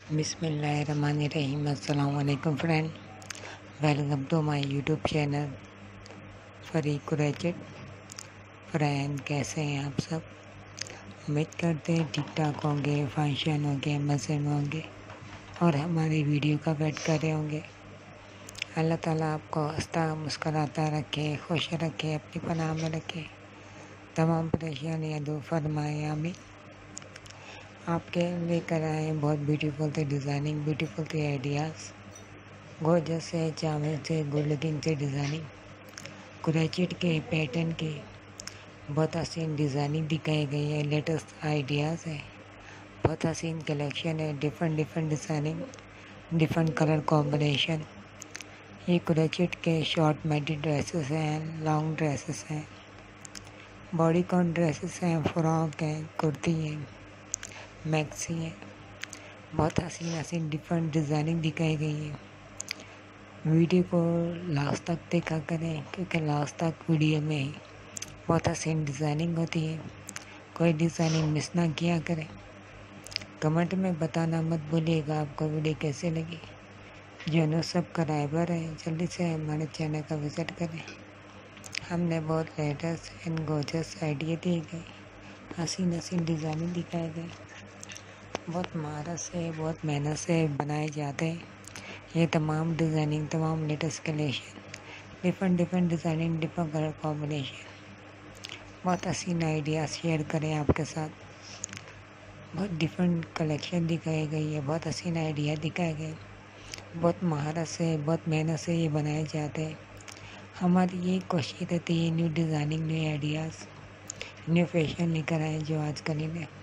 बिस्मिल्लाहिर्रहमानिर्रहीम। अस्सलाम वालेकुम friend, welcome to my YouTube channel फरीक कुरैशिद। फ्रेंड, कैसे हैं आप सब? उम्मीद करते हैं ठीक ठाक होंगे, फंक्शन होंगे, मज़े में होंगे और हमारी वीडियो का वेट कर रहे होंगे। अल्लाह ताला आपको हंसता मुस्कराता रखे, खुश रखे, अपनी पनाह में रखे, तमाम परेशानियाँ दूर फरमाए, आमीन। आपके लेकर आए बहुत ब्यूटीफुल थे डिज़ाइनिंग, ब्यूटीफुल थे आइडियाज़, गोर्जस से, चावल से, गुड लुकिंग से डिज़ाइनिंग, कुरैशिद के पैटर्न के बहुत हसीन डिज़ाइनिंग दिखाई गई है। लेटेस्ट आइडियाज़ है, बहुत हसीन कलेक्शन है, different designing, different colour combination. ये कुरैशिद के शॉर्ट मैडी ड्रेसेस हैं, लॉन्ग ड्रेसेस हैं, बॉडी कॉन ड्रेसेस हैं, फ्रॉक हैं, कुर्ती हैं, मैक्सी है। बहुत हसीन डिफरेंट डिज़ाइनिंग दिखाई गई है। वीडियो को लास्ट तक देखा करें, क्योंकि लास्ट तक वीडियो में ही बहुत हसीन डिज़ाइनिंग होती है। कोई डिज़ाइनिंग मिस ना किया करें। कमेंट में बताना मत भूलिएगा आपको वीडियो कैसे लगी। जो सब्सक्राइबर है जल्दी से हमारे चैनल का विज़िट करें। हमने बहुत लेटेस्ट एंड गोर्जियस आइडिया दिए गए, हसीन डिज़ाइनिंग दिखाए गए, बहुत महारत से, बहुत मेहनत से बनाए जाते हैं। ये तमाम डिज़ाइनिंग, तमाम latest collection, different designing, different colour combination, बहुत हसीन आइडिया शेयर करें आपके साथ। बहुत डिफरेंट कलेक्शन दिखाई गई है, बहुत हसीन आइडिया दिखाए गए, बहुत महारत से, बहुत मेहनत से ये बनाए जाते हैं। हमारी ये कोशिश रहती है new designing, new ideas, new fashion लेकर आए जो आजकल ही ने।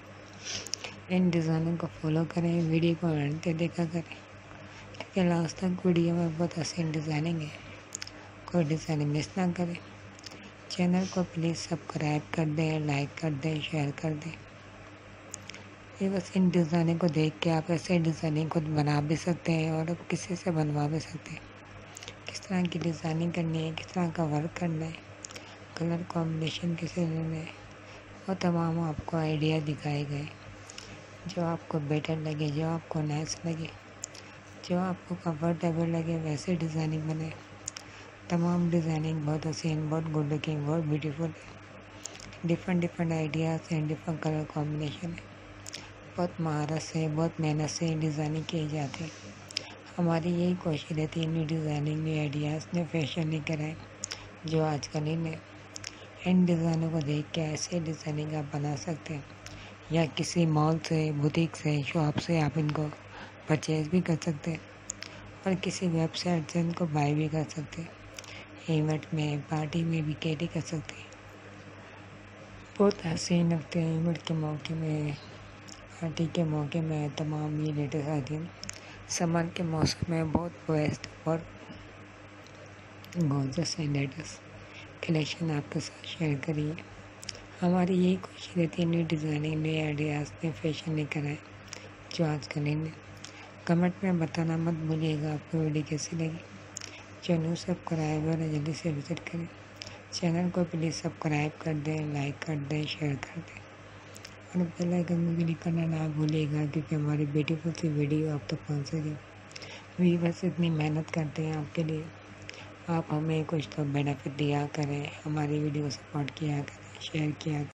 इन डिज़ाइनिंग को फॉलो करें, वीडियो को एंड तक देखा करें, क्योंकि लास्ट तक वीडियो में बहुत हसीन डिज़ाइनिंग है। कोई डिज़ाइनिंग मिस ना करें। चैनल को प्लीज़ सब्सक्राइब कर दें, लाइक कर दें, शेयर कर दें। ये बस इन डिज़ाइनिंग को देख के आप ऐसे डिज़ाइनिंग खुद बना भी सकते हैं और किसी से बनवा भी सकते हैं। किस तरह की डिज़ाइनिंग करनी है, किस तरह का वर्क करना है, कलर कॉम्बिनेशन किसे लेना है, वो तमाम आपको आइडिया दिखाए गए। जो आपको बेटर लगे, जो आपको नाइस लगे, जो आपको कंफर्टेबल लगे, वैसे डिज़ाइनिंग बने। तमाम डिज़ाइनिंग बहुत हसीन, बहुत गुड लुकिंग, बहुत ब्यूटीफुल है। डिफरेंट आइडियाज़ हैं, डिफरेंट कलर कॉम्बिनेशन है। बहुत महारत से, बहुत मेहनत से डिज़ाइनिंग किए जाते हैं। हमारी यही कोशिश रहती है new designing, new ideas, new fashion लेकर आए जो आजकल ही ने। इन डिज़ाइनों को देख के ऐसे डिज़ाइनिंग आप बना सकते हैं, या किसी मॉल से, बुटीक से, शॉप से आप इनको परचेज भी कर सकते हैं और किसी वेबसाइट से इनको बाय भी कर सकते हैं। इवेंट में, पार्टी में भी कैरी कर सकते हैं। बहुत हसीन लगते हैं इवेंट के मौके में, पार्टी के मौके में। तमाम ये लेटेस्ट आइटम समर के मौसम में बहुत बेस्ट और गोर्जियस एंड लेटेस्ट कलेक्शन आपके साथ शेयर करिए। हमारी यही कोशिश रहती है न्यू डिज़ाइनिंग, नए आइडियाज़, नए फैशन लेकर आए जो आजकल ही। कमेंट में बताना मत भूलिएगा आपको वीडियो कैसी लगी। जो न्यू सब्सक्राइबर है जल्दी से विजिट करें। चैनल को प्लीज़ सब्सक्राइब कर दें, लाइक कर दें, शेयर कर दें और बेल आइकन में क्लिक करना ना भूलिएगा, क्योंकि हमारी ब्यूटीफुल सी वीडियो आप तक पहुँच सके। वी बस इतनी मेहनत करते हैं आपके लिए, आप हमें कुछ तो बेनिफिट दिया करें, हमारी वीडियो को सपोर्ट किया करें, शेयर किया करें।